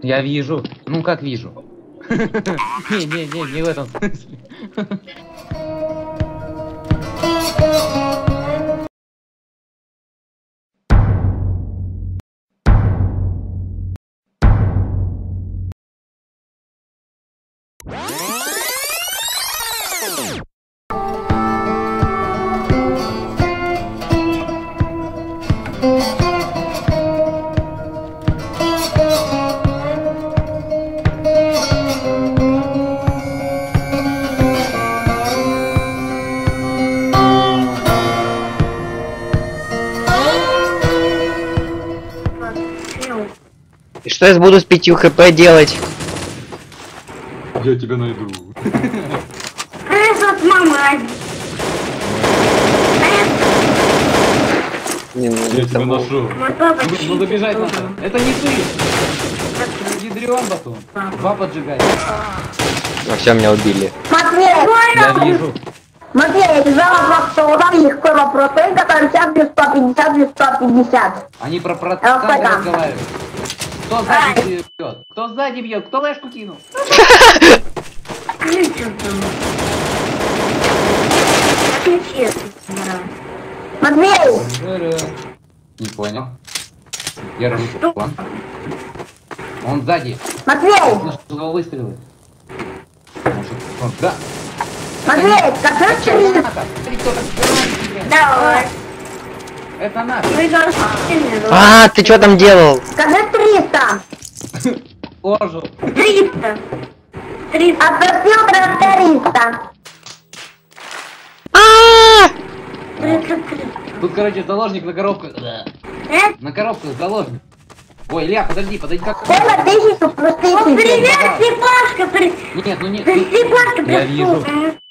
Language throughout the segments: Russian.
Я вижу. Ну как вижу? Не в этом смысле. И что я буду с 5 хп делать? Я тебя найду. Этот мама. Я тебя нашел. Ну добежать надо. Это не ты. Ядрён батон. 2 поджигать. Ну все, меня убили. Матвей, Я вижу. Матвей, я тебе вопрос, что там легкий вопрос. Ты который сейчас без 150, без 150. Они про проценты разговаривают. Кто сзади бьет? Кто сзади бьет? Кто флешку кинул? Матвей! Не понял. Я разрушил план. Он сзади. Матвей! Слышал его выстрелы. Может, он, да. Матвей, скажи 300. Давай. Это наш. А, ты что там делал? Скажи 300. Ожил. 300. 300. Отпустил про 300. Тут, короче, заложник на коробках. На коробках заложник. Ой, Илья, подожди, как... Это 1000 плюс 1000. Привет, Степашка, Нет, ну нет. Степашка, Я вижу.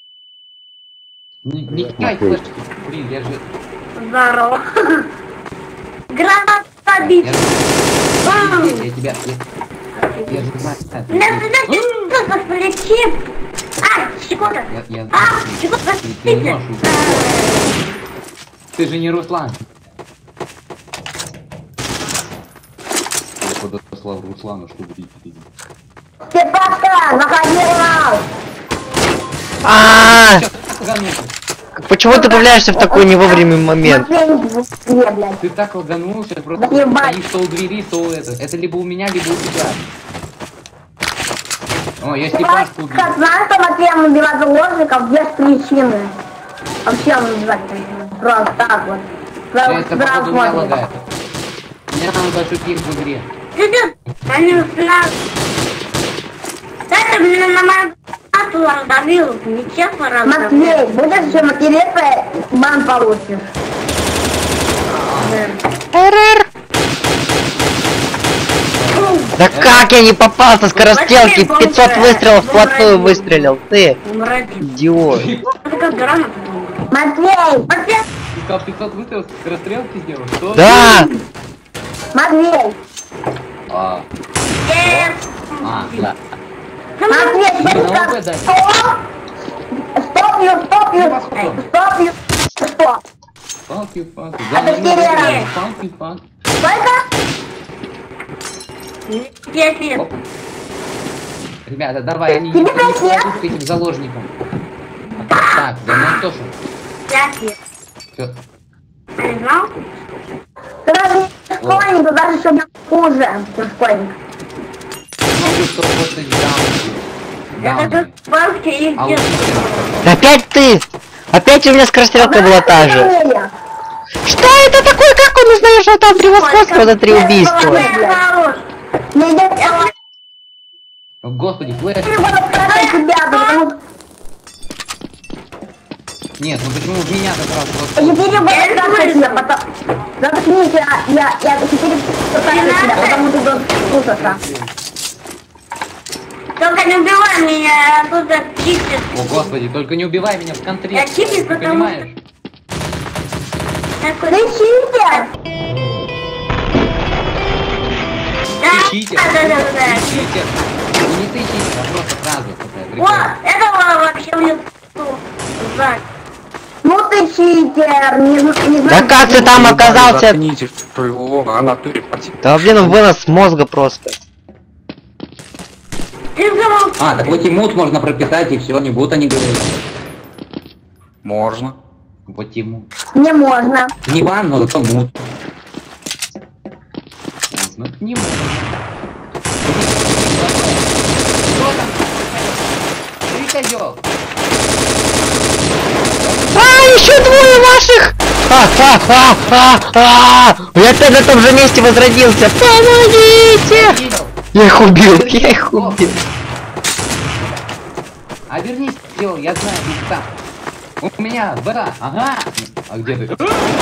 Не кидай флешки. Блин, я же... Здорово. Гранат побить. Я тебя... Я же знаю. Да полетим. Секунда. Секунда. Ты не можешь уйти. Ты же не Руслан. Я подослал Руслану, чтобы видеть. Степашка, заходи в нас. Почему ты появляешься в такой не вовремя момент? Ты так лаганулся, просто стоишь то у двери, то у этого. Это либо у меня, либо у тебя. О, я Степашку убил. Как знаешь, что Матвеем убивать заложников без причины. Вообще он убивать просто так вот. Это походу меня лагает. У меня там большой пик в игре. Они нас... Это, блин, на мою ату раздавил. Нечестно раздавил. Матвей, будешь еще материться, бан получишь. РР. Да как я не попал со скорострелки? 500 выстрелов вплотную выстрелил. Ты, идиот. Матвей! Ты сказал 500 выстрелов с скорострелки сделал? Что? Да! Матвей! Да. Матвей, стоп! Фанки. Сколько? Ребята, давай, они не пойдут к этим заложникам. Так, за мной тоже. 5 лет. Всё. Ты знал? Ты даже школьник, ты даже еще хуже, чем школьник. Смотрю, что просто Это бабки их А делают. Опять ты! Опять у меня скорострелка была та же. Что это такое? Как он узнает, что там превосходство за 3 убийства? Господи, флэш. Нет, ну почему в меня как раз вот... Заткнись, я теперь покажу тебя, потому что ты должен слушаться. Только не убивай меня, а тут чистит. О, господи, только не убивай меня в контре. Я чистит, ты потому... понимаешь? Ты чистер? Ты читер. Да. Ты читер. Ну не ты читер, а просто фраза такая. О, Прикольно. это было вообще в лицо. Ну ты читер, не знаю. Да как ты там оказался? Заткнитесь, что его, она ты. Да блин, он вынос мозга просто. А, так вот эмут можно прописать и все, не будут они говорить. Можно. Вот ему. Не можно. Не вам, но зато мут. Ну, к нему. Ты козёл. Еще двое ваших! Я опять на том же месте возродился! Помогите! Видел? Я их убил, я их убил. А вернись, дело, я знаю, ты там. У меня, бра, ага. А где ты?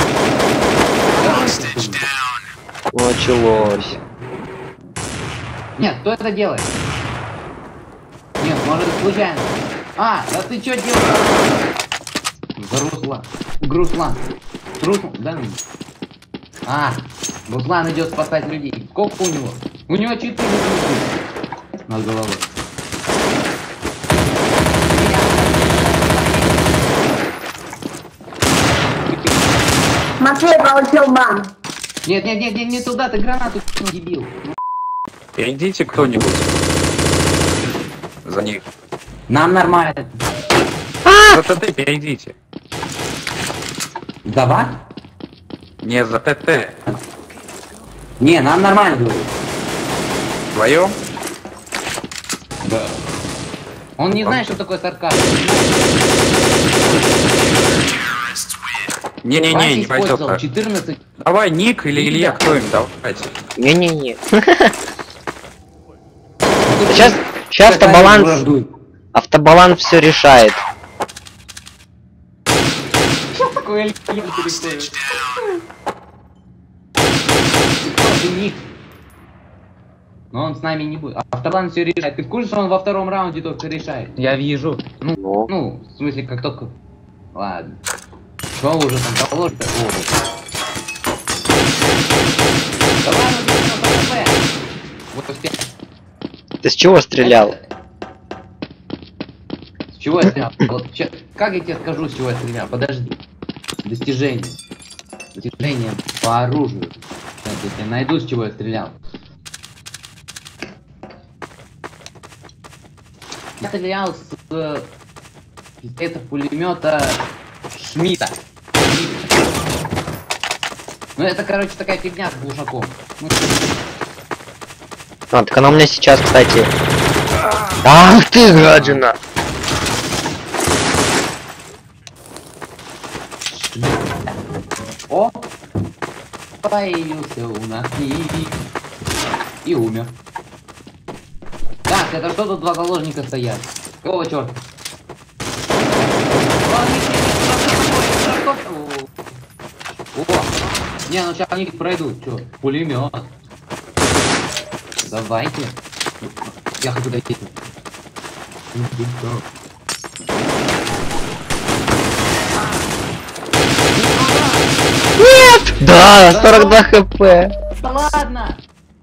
Началось. Нет, кто это делает? Нет, может случайно. А, да ты чё делаешь? Руслан. Груслан. Руслан, да? А, Руслан идет спасать людей. Сколько у него? У него 4 над головой. Матвей получил бан. Нет, не туда, ты гранату кинул, дебил. Идите кто-нибудь. За них. Нам нормально. За ТТ перейдите. За вас? Не за ТТ. Не, нам нормально говорю. Вдвоем? Да. Он не знает, что такое сарказм. Не-не-не, не пойдет использовал так. 14. Давай, Ник или Илья, кто им, давайте. Не-не-не. Сейчас автобаланс все решает. Такой Илья переходит. Ты Ник. Но он с нами не будет. Автобан все решает. Ты в курсе, что он во втором раунде только решает? Я вижу. Ну, в смысле, как только... Ладно. Что уже там положит? Давай, вот успех. Ты с чего стрелял? С чего я стрелял? Вот, как я тебе скажу, с чего я стрелял? Подожди. Достижение. Достижение по оружию. Сейчас я тебе найду, с чего я стрелял. Я стрелял с пулемета Шмидта. Ну это, короче, такая фигня с глушаком. Ну, а, так она у меня сейчас, кстати. Ах ты, гадина! О! Появился у нас и умер. Так, это что тут два заложника стоят? Какого черта? О! Не, ну сейчас они пройдут. Чё? Пулемет. Давайте. Я хочу дойти. Нет! Да, 42 хп. Да ладно!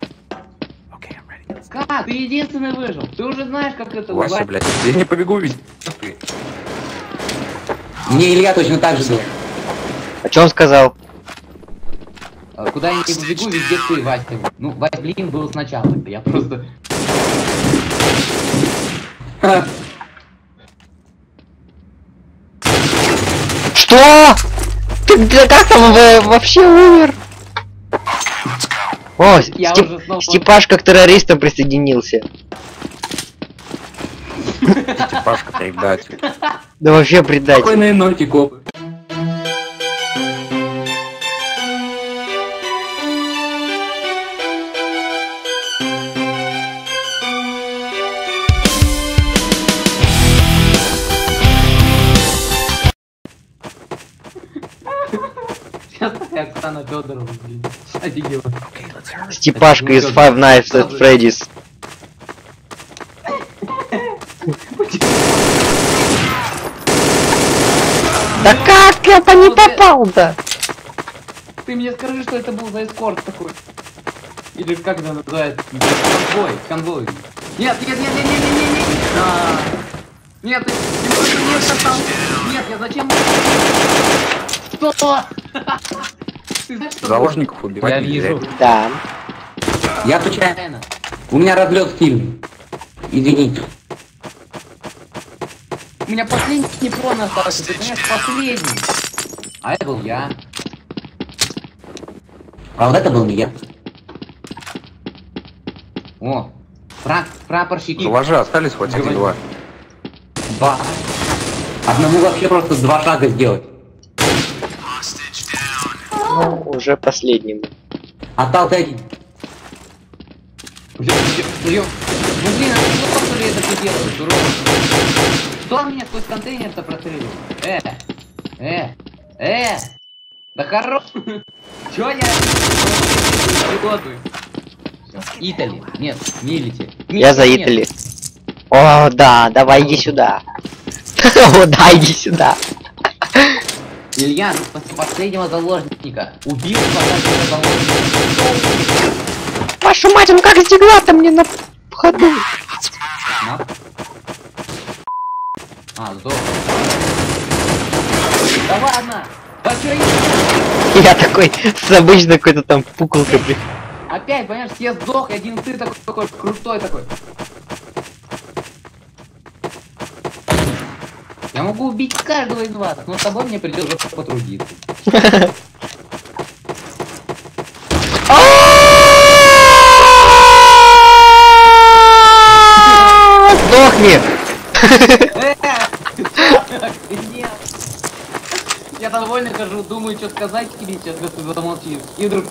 Как? Ты единственный выжил. Ты уже знаешь, как это Вася, бывает. блядь, я не побегу ведь. Мне Илья точно так же был. А что он сказал? Куда я не побегу, везде ты, Вася. Ну, Вася, блин, был сначала. Я просто... Что? Ты как там вообще умер? О, Я уже снова- Степашка к террористам присоединился. Пашка, предатель. Да вообще предатель. Спокойной ночи, копы. Сейчас такая Оксана Федорова, блин. Офигела. Степашка из Five Nights at Freddy's. Да как я-то не попал-то? Ты мне скажи, что это был за эскорт такой. Или как это называется? Конвой. Нет. А. Нет, ты нет, попал. Нет, я зачем? Что? Ты знаешь, что Заложников убивать Я нельзя. вижу. Да. Я отвечаю. Правильно. У меня разлет сильный. Извините. У меня последний патрон остался, ты понимаешь, последний. А это был я. А вот это был не я. О, прапорщики. Заложи, остались хоть Говори. один-два. Два. Одному вообще просто 2 шага сделать. Ну, уже последним. Остался один. Блин, ну блин, а что ли это ты делаешь, урод? Кто меня сквозь контейнер-то прострелил? Да хорош! Чё я? Приготовлю. Всё. Итали. Нет, милити. Я за Итали. О, да, давай иди сюда. О, да, иди сюда. Илья, последнего заложника. Убил последнего заложника. Вашу мать, он как стегла-то мне на ходу. На. А, сдох. Да ладно! Да чё Я такой, с обычной какой-то там пуколкой. опять, понимаешь, все сдох, и один ты такой крутой такой. Я могу убить каждого из вас, но с тобой мне придется потрудиться. Сдохни! Охренел. Я довольно хожу, думаю, что сказать тебе сейчас, когда ты замолчишь. И вдруг...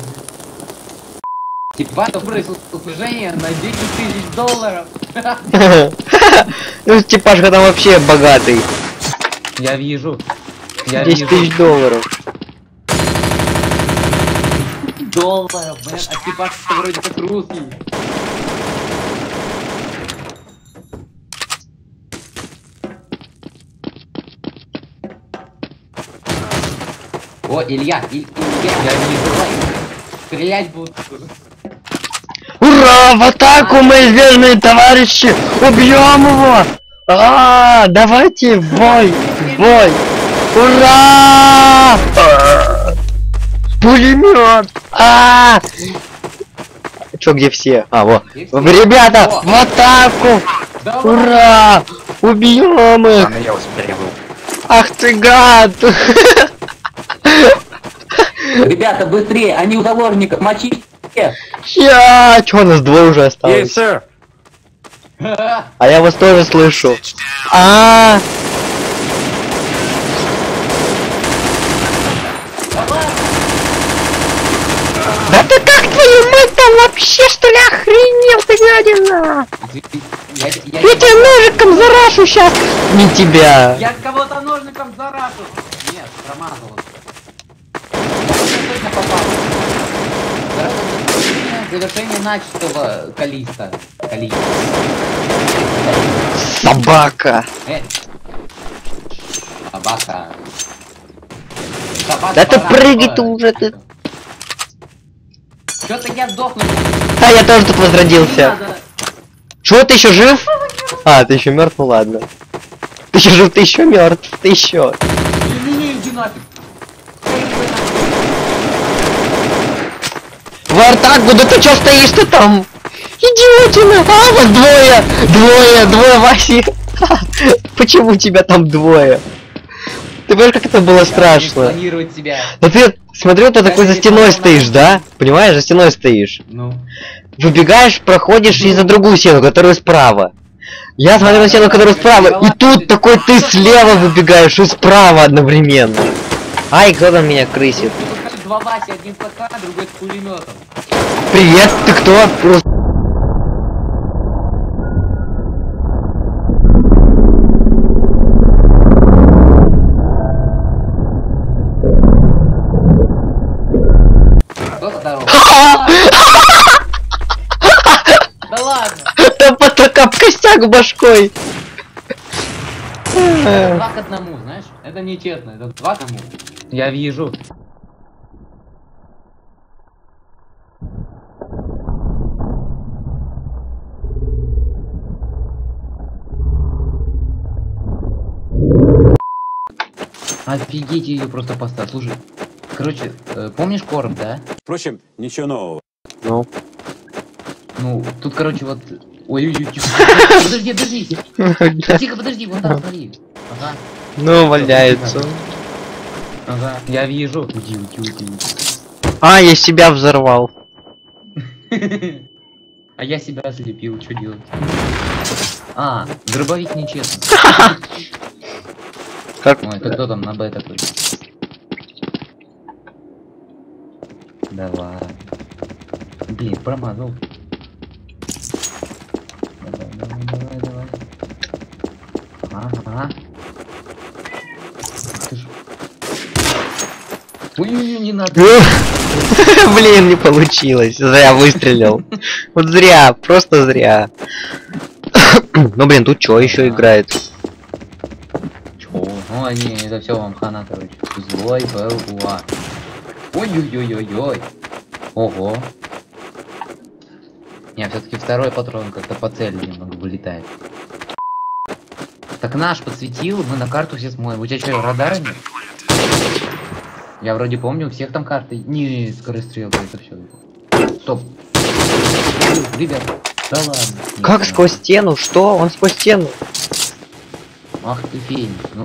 Типа, это услужение на 10 тысяч долларов. Ну, типажка там вообще богатый. Я вижу. 10 тысяч долларов. Долларов, блядь, а типаж вроде как русский. О, Илья, я вижу. Стрелять будут. Ура! В атаку, мои верные товарищи! Убьем его! Давайте в бой! В бой! Ура! Пулемет! Чё, где все? Вот. Ребята, в атаку! Давай. Ура! Убьем их! Ладно, я успел. Ах ты гад! Ребята, быстрее, они у заложников, мочите. Чё, у нас двое уже Есть, осталось? сэр. А я вас тоже слышу. Да ты как, твою мать, там вообще что ли охренел, ты гадина? Я тебя ножиком зарашу сейчас. Не тебя. Я кого-то ножником зарашу. Нет, промазал. Точно попал. Завершение начатого Калиста. Собака. Собака. Собака. Да ты пора, прыгай пора. ты уже, ты. Чё-то я сдохну. А я тоже тут Не возродился. надо. Чё, ты еще жив? Ты еще мертв, ну ладно. Ты еще жив, ты еще мертв, ты еще. Не, иди нафиг. В Артагу, да ты чё стоишь-то там? Идиотина! Вот двое, Васи! Почему тебя там двое? Ты понимаешь, как это было страшно? Планировать себя. Да ты, смотрю, ты такой за стеной стоишь, да? Понимаешь, за стеной стоишь. Ну. Выбегаешь, проходишь и за другую стену, которая справа. Я смотрю на стену, которая справа, и тут такой ты слева выбегаешь и справа одновременно. Ай, кто там меня крысит? Тут два Васи, один с ПК, другой с пулеметом. Привет, ты кто? Кто здоров? Да ладно. Да потока об костяк башкой. Два к одному, знаешь? Это нечестно, это два к одному. Я вижу. Офигеть, ее просто поставь. Слушай, короче, помнишь корм, да? Впрочем, ничего нового. Ну, Ну, тут, короче, вот Ой-ой-ой, тихо. Подожди, подожди. Тихо, подожди, вон там, смотри. Ага, Ну, валяется. ага. Я вижу. Уйди, уйди, уйди, уйди. А, я себя взорвал. А я себя слепил, что делать? А, дробовик нечестно. Как? Ой, это кто там на Б такой? Давай. Блин, промазал. Давай, давай, давай, давай. Ага. Ты ж... Ой, не надо. Блин, не получилось. Зря выстрелил. Вот зря, просто зря. Ну блин, тут чё еще играет? Чё? Ой, не, это все вам хана, короче. Злой был уа. Ой-ой-ой-ой-ой. Ого. Не, все-таки второй патрон как-то по цели немного вылетает. Так наш подсветил, мы на карту все смотрим. У тебя что, радара нет? Я вроде помню, у всех там карты. Не, скорострелка, это все. Стоп. Ребят, да ладно. Нет, Как нет. сквозь стену? Что? Он сквозь стену. Ах ты феникс, ну.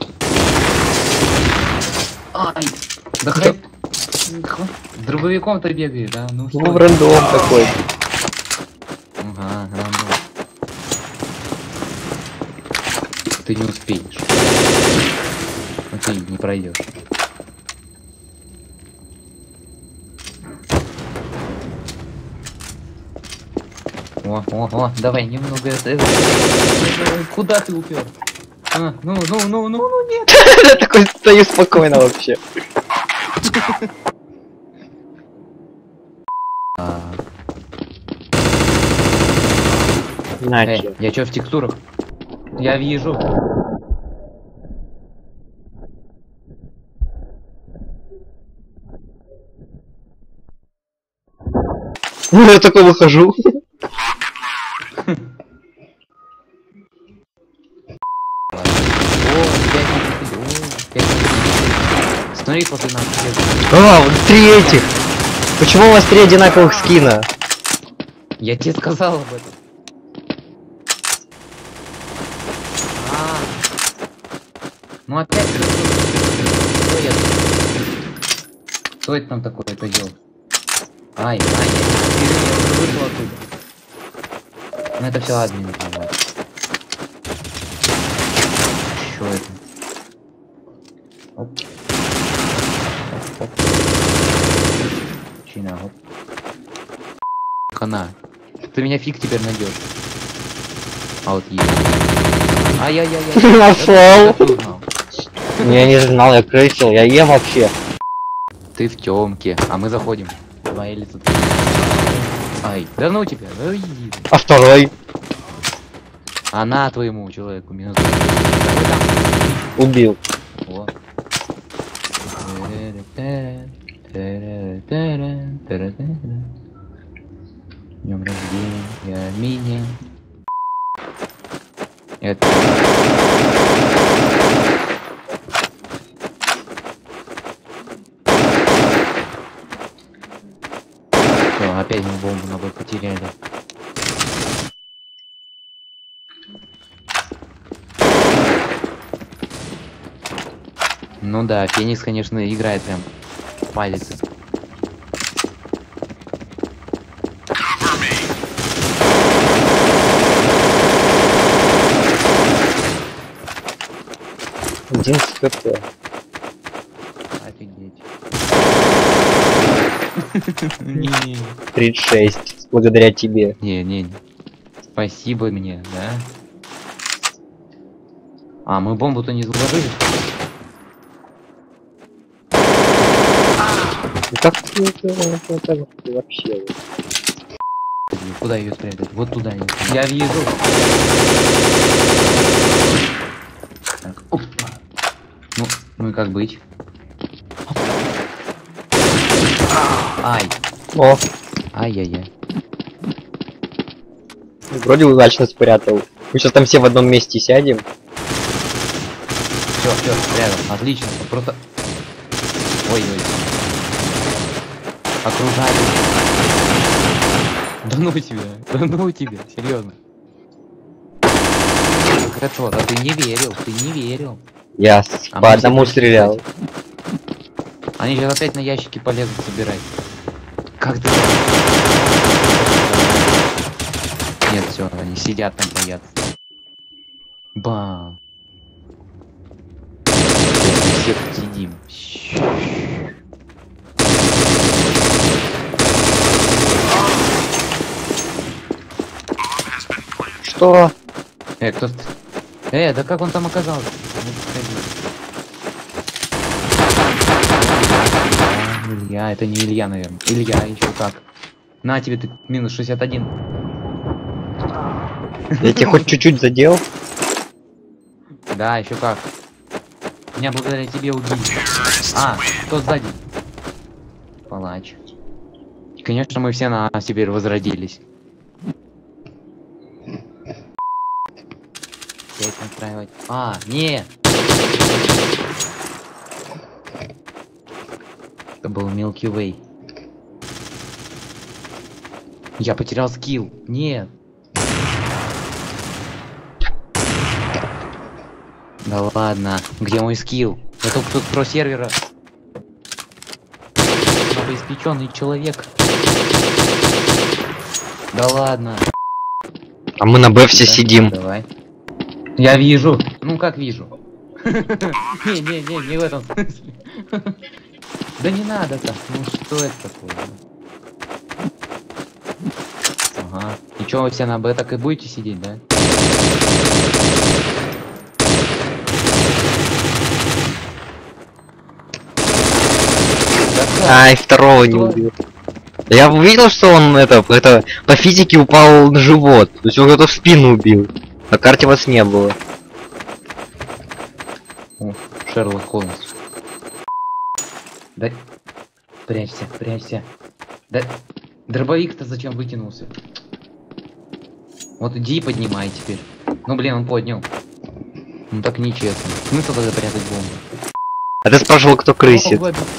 Ай! Да хай... С дробовиком-то бегает, да? Ну что? Ну, рандом такой. Ага, рандом. Ты не успеешь. Ну ты не пройдешь. О, давай немного это. Куда ты упер? Ну, нет. Я такой стою спокойно вообще. Иначе. Я чё в текстурах? Я вижу. Ну, я такой выхожу. Смотри, после нас. А, вот 3 этих. Почему у вас 3 одинаковых скина? Я тебе сказал об этом. Ну опять кто это там такое это делал? Ай, я вышел оттуда. Ну это все админ делает. Что это? Оп. Оп. Чина, оп. Хана. Ты меня фиг теперь найдешь. А вот есть. Ай-яй-яй-яй. Нашел. Я не знал, я крысил, я ем вообще. Ты в темке, а мы заходим. Твои лица. Ай, да ну тебя, да иди. А второй? Она твоему человеку минус. Убил. Вот. Днем рождения меня. Это. Всё, опять мы бомбу на бой потеряли. Ну да, Феникс, конечно, играет прям палец. Один СКТ. Офигеть. 36. Благодаря тебе. Не. Спасибо мне, да? А, мы бомбу-то не заложили? Как ты это вообще? Куда ее спрятать? Вот туда ее. Я вижу. Так, опа. Ну и как быть? Ай. О, Ай-яй-яй. вроде удачно спрятал. Мы сейчас там все в одном месте сядем. Все, рядом. Отлично. Просто. Ой-ой. Окружай. Да ну тебя, серьезно. Хорошо, да ты не верил. Я А по мы одному все стрелял. Они сейчас опять на ящики полезут собирать. Как ты? Нет, все, они сидят там, боятся. Бам. Все тут сидим. Что? Кто? Да как он там оказался? Илья, это не Илья, наверное. Илья, еще как. На тебе ты минус 61. Я тебя хоть чуть-чуть задел? Да, еще как. Меня благодаря тебе убили. А, кто сзади? Палач. Конечно, мы все на теперь возродились. Опять настраивать. А, не! Это был Milky Way. Я потерял скилл. Нет. Да ладно. Где мой скилл? Я только тут про сервера. Новоиспеченный человек. Да ладно. А мы на Б все Да, сидим. Давай. Я вижу. Ну как вижу? Не в этом смысле. Да не надо так. Ну что это такое? Ага. И чё, вы все на Б так и будете сидеть, да? Ай, второго не убил. Я увидел, что он это по физике упал на живот. То есть он это в спину убил. На карте вас не было. О, Шерлок Холмс. Да. Прячься. Да. Дробовик-то зачем вытянулся? Вот иди и поднимай теперь. Ну блин, он поднял. Ну так нечестно. Смысл тогда прятать бомбу? А ты спрашивал, кто крысит.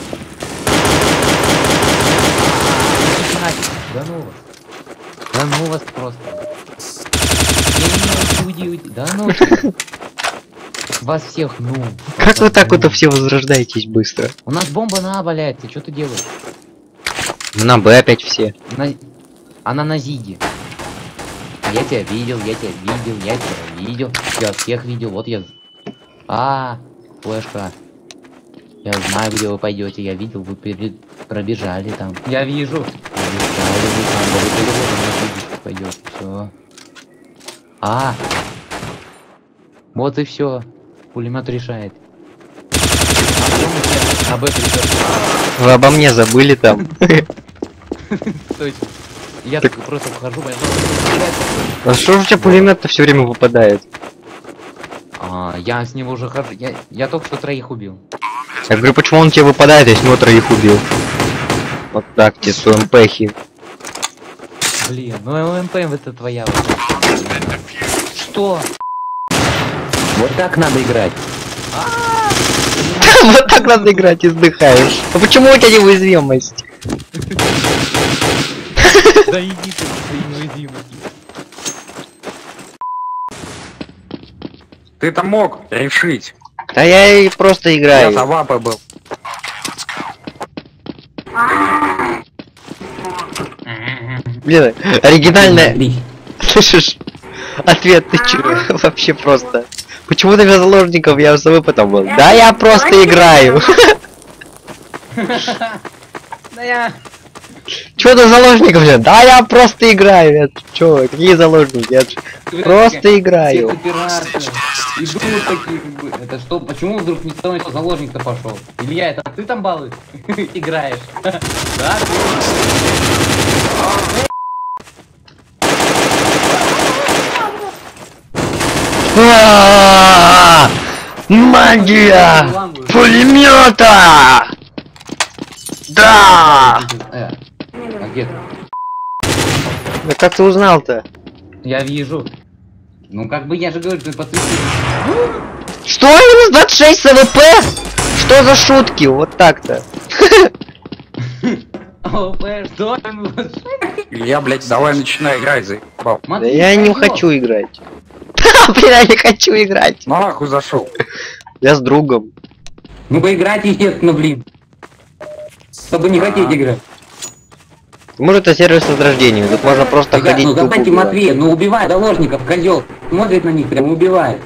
Да ну вас просто. Да ну. Вас всех, ну. Как вы так вот все возрождаетесь быстро? У нас бомба на А валяется, что ты делаешь? На Б опять все. Она на Зиге. Я тебя видел. Я всех видел, вот я... флешка. Я знаю, где вы пойдете, я видел, вы пробежали там. Я вижу. Пойдет, все. Вот и все. Пулемет решает. А Б Вы обо мне забыли там. Точно. Я так просто вхожу, А что же у тебя пулемет-то все время выпадает? я с него уже хожу. Я только что 3 убил. Я говорю, почему он тебе выпадает, если он 3 убил? Вот так, те с УМПхи. Блин, ну ЛМП это твоя. Что? Вот так надо играть. Вот так надо играть, издыхаешь. А почему у тебя неуязвимость? Да иди ты, неуязвимости. Ты там мог решить. Да я и просто Я играю. за вапой был. Блин, оригинальная... Слышишь? Ответ, ты чё? Вообще просто. Почему ты без заложников? Я с потом был. Да я просто играю. Да я... Чё ты заложников? Да я просто играю. Я чё? Какие заложники? Я просто играю. Идут такие, как бы. Это что? Почему вдруг никто на заложник-то пошел? Илья, это ты там баллы играешь? Да? Магия пулемета! Да! А где ты? Да как ты узнал-то? Я вижу. Ну как бы я же говорю, ты подписывай. Что? Минус 26 СВП? Что за шутки? Вот так-то. ОП, что? Илья, блядь, давай начинай играть, заебал. Да я не хочу играть. Блин, я не хочу играть. Нахуй зашел. Я с другом. Ну поиграть, естественно, блин. Чтобы не хотеть играть. Может, это сервис возрождения. Тут можно просто Ребят, ходить ну тупо забаньте убивать. Матвея, ну убивай заложников, козел. Смотрит на них, прям убивает.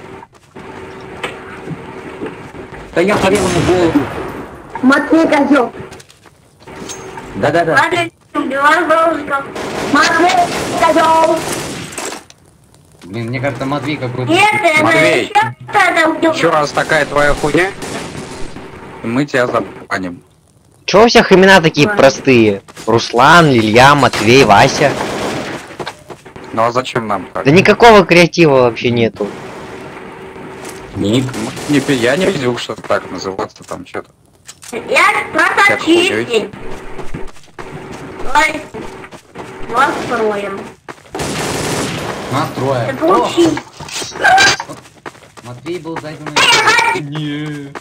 Да я порезал ему голову. Матвей козел. Да-да-да. Матвей, убивай бабушка. Матвей козел. Блин, мне кажется, Матвей какой-то... Матвей, Матвей. еще раз такая твоя хуйня, мы тебя забаним. Чего у всех имена такие простые? Руслан, Илья, Матвей, Вася. Ну а зачем нам так? Да никакого креатива вообще нету. Ник. Я не видел, что так называться там что-то. Я просто Как хуёй. чистый. Давай. Настроим. Настроя. Это очень. Матвей был загнан. Не.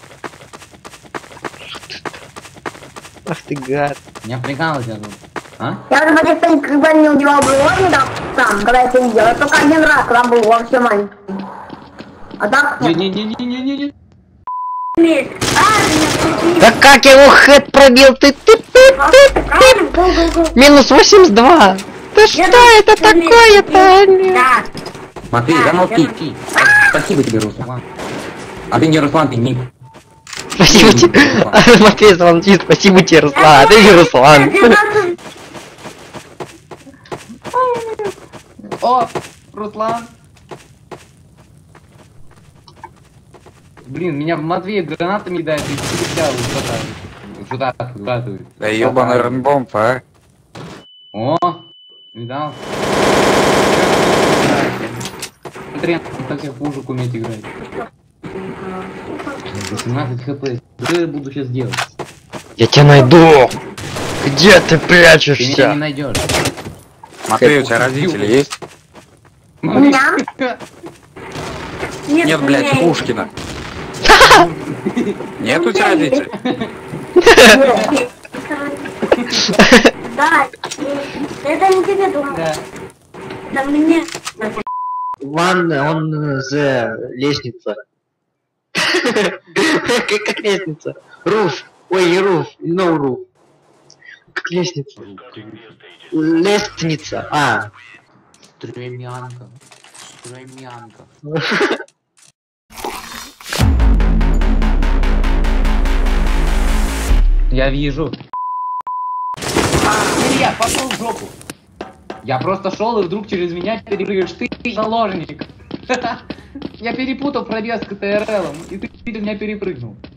Ах ты гад. Меня прикалывать тут. А? Я уже почти что никогда не убивал заложников сам, когда это видел. Я только один раз, когда был вообще маленький. А так... Не-не-не-не-не-не-не. Да как я его хэт пробил? Ты. Минус 82. Да что это такое-то? Да. Матвей, замолчи. Спасибо тебе, Руслан. А ты не Руслан, ты Ник. Спасибо тебе. Матвей звончит, спасибо тебе, Руслан. А ты не Руслан. О, Руслан. Блин, меня Матвей гранатами кидает и всегда выкатывает. Да ебаный ранбомб, а? О, видал? Смотри, он так всех пушек уметь играть. 18 хп. Что я буду сейчас делать? Я тебя найду. Где ты Ты меня не прячешься? найдешь. Матвей, у тебя родители есть? Да? Нет, блядь, нет. Пушкина. Нет у тебя родителей? Да, это не тебе думаю. Да. Это мне. Он за лестница. Как лестница? Руф. Ой, не руф. No руф. Как лестница. Лестница. А. Стремянка. Стремянка. Я вижу. Илья, пошел в жопу. Я просто шел и вдруг через меня перепрыгаешь ты, заложник. Я перепутал пробел с КТРЛом, и ты меня перепрыгнул.